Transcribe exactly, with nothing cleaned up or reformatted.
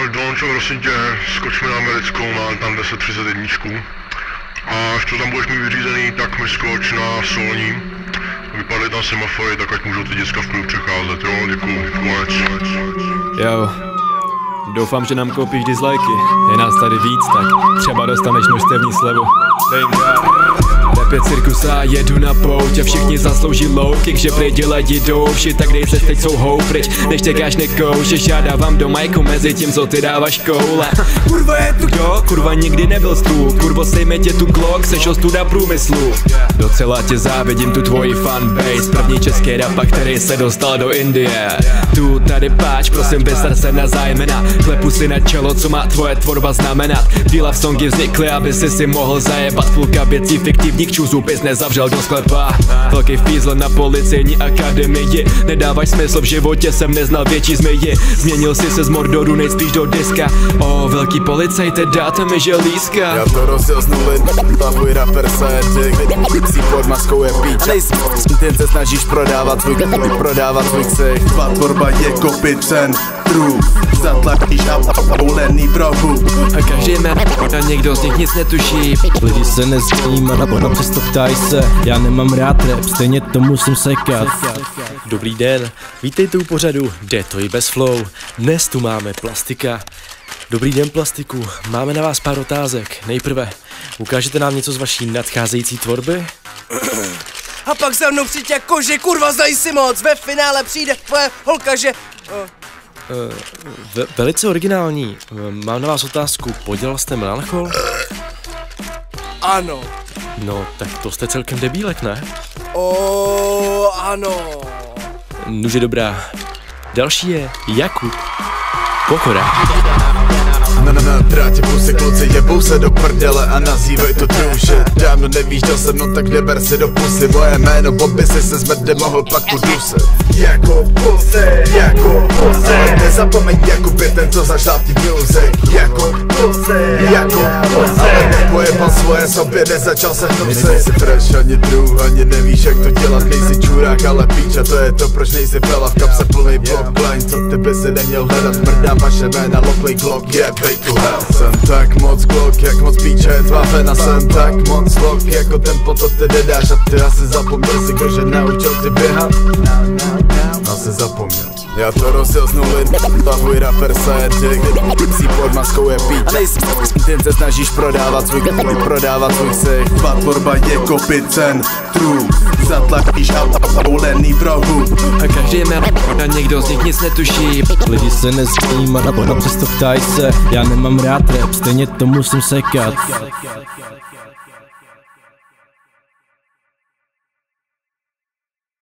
Dončo, prosím tě, skočme na americkou, mám tam deset třicet jedna. A až to tam budeš mít vyřízený, tak mi skoč na solní. Vypadly tam semafory, tak ať můžou ty děcka v klidu přecházet, jo, děkuju, konec. Jo, doufám, že nám koupíš dislajky. Je nás tady víc, tak třeba dostaneš množstevní slevu. Rap je cirkus a jedu na pouť a všichni zaslouží low kick, že prý lidi jdou vši, tak dej se teď jsou hou pryč, než těkáš nekoušeš, já dávám do majku mezi tím, co ty dáváš koule. Kurva je tu kdo? Kurva nikdy nebyl stůl, kurvo sejme tě tu Glock, seš ostuda průmyslu. Docela tě závidím tu tvoji fanbase, první český rapa, který se dostal do Indie. Tu tady páč, prosím vystar se na zájmena, klepu si na čelo, co má tvoje tvorba znamenat. Díla v songy vznikly, aby si si mohl zajebat, půlka věcí fiktivních čuzů bys nezavřel do sklepa. Velký fízl na policejní akademii, nedáváš smysl, v životě jsem neznal větší změji. Změnil si se z Mordoru nejspíš do diska. O, velký policajte, dáte mi želízka. Já to rozjel z nuly, ta tvůj rapper se ty si pod maskou je píč. Nejsi ty se snažíš prodávat svůj klip, prodávat svůj ksich. Tvá tvorba je kopit cen, true. Zatlačíš a poulený v rohu. A každý jmen a někdo z nich nic netuší. Lidi se nezjímají, no přesto ptají se. Já nemám rád rap, stejně to musím sekat. Dobrý den, vítejte u pořadu Jde to i bez flow. Dnes tu máme Plastika. Dobrý den, Plastiku, máme na vás pár otázek. Nejprve, ukážete nám něco z vaší nadcházející tvorby? A pak za mnou přijď jako, že kurva znají si moc. Ve finále přijde tvoje holka, že... Oh. Uh, ve, velice originální. Mám na vás otázku, podělal jste melanchol? Ano. No, tak to jste celkem debílek, ne? O, ano. Nuže dobrá. Další je Jakub Pokora. Na na na drátě pusy kluci jebou se do prdele a nazývaj to true shit. Dávno nevíš, dal jsem, no tak neber si do pusy. Moje jméno Bobby si se zmrde mohl pak udusit. Jako pusy, jako pusy. Ale nezapomeň Jakub je ten, co zašláp ti music. Jako pusy, jako pusy. Ale nepojebal svoje sobě, nezačal se hnusit. Nejsi fresh, ani true, ani nevíš jak to dělat. Nejsi čurák, ale píča, to je to, proč nejsi fela. V kapse plnej block blind, co ty by si neměl hledat. Mrdám vaše jména, loklej Glock, yeah, to hell. Jsem tak moc Glock, jak moc píče je tvá fena. Jsem tak moc lock, jako tempo, to ty nedáš. A ty asi zapomněl si, kdo že naučil ty běhat. Asi zapomněl. Já to rozjel z nuly, ta tvůj rapper se ty si pod maskou je píč. A nejsi ty se snažíš prodávat svůj klip, prodávat svůj ksich. Tvá tvorba je kopit cen, true. Zatlačíš a poulený v rohu. A každý jmen a někdo z nich nic netuší. Lidi se nezjímají, no přesto ptají se. Já nemám rád rap, stejně to musím sekat.